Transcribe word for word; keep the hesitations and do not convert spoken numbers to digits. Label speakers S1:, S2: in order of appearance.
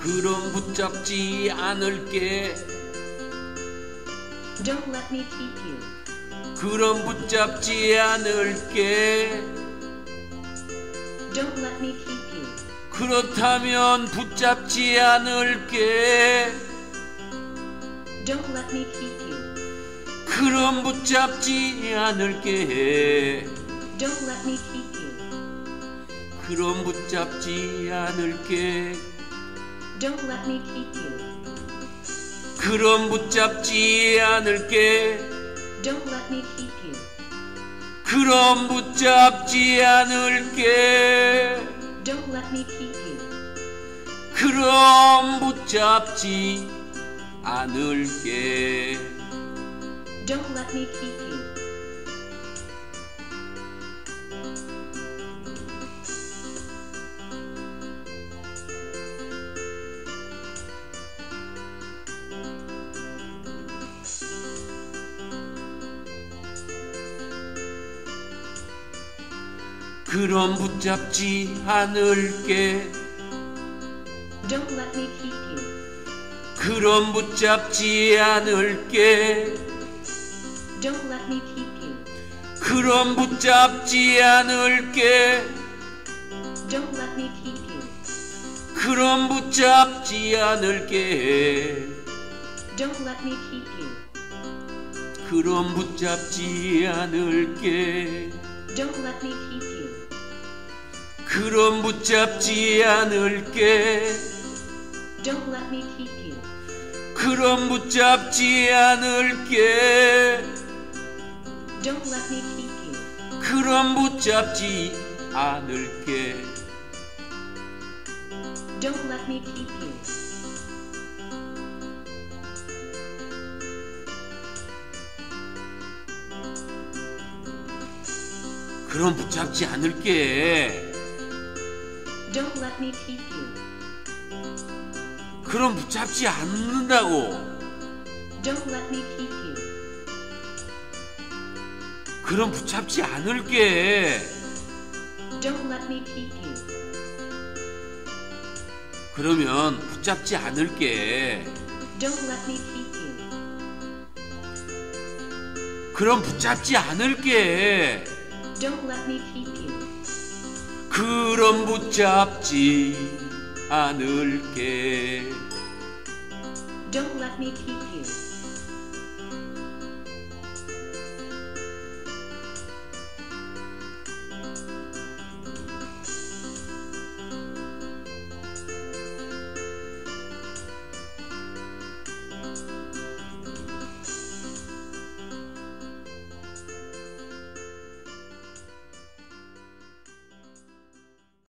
S1: 그럼 붙잡지 않을게.
S2: Don't let me keep you.
S1: 그럼 붙잡지 않을게.
S2: Don't let me keep you.
S1: 그렇다면 붙잡지 않을게.
S2: Don't let me keep you.
S1: 그럼 붙잡지 않을게.
S2: Don't let me keep you.
S1: 그럼 붙잡지 않을게.
S2: Don't let me keep you.
S1: 그럼 붙잡지 않을게.
S2: Don't let me keep you.
S1: 그럼 붙잡지 않을게.
S2: Don't let me keep you.
S1: 그럼 붙잡지 않을게.
S2: Don't let me keep you.
S1: 그럼 붙잡지 않을게.
S2: Don't let me keep you.
S1: 그럼 붙잡지 않을게.
S2: Don't let me keep you.
S1: 그럼 붙잡지 않을게.
S2: Don't let me keep you.
S1: 그럼 붙잡지 않을게.
S2: Don't let me keep you.
S1: 그럼 붙잡지 않을게.
S2: Don't let me keep you.
S1: 그럼 붙잡지 않을게.
S2: Don't let me keep you.
S1: 그럼 붙잡지 않을게.
S2: Don't let me keep you.
S1: 그럼 붙잡지 않을게.
S2: Don't let me keep you.
S1: 그럼 붙잡지 않을게.
S2: Don't let me keep you.
S1: 그럼 붙잡지 않는다고.
S2: Don't let me keep you.
S1: 그럼 붙잡지 않을게.
S2: Don't let me keep you.
S1: 그러면 붙잡지 않을게.
S2: Don't let me keep you.
S1: 그럼 붙잡지 않을게.
S2: Don't let me keep you.
S1: 그럼 붙잡지 않을게.
S2: Don't let me keep you.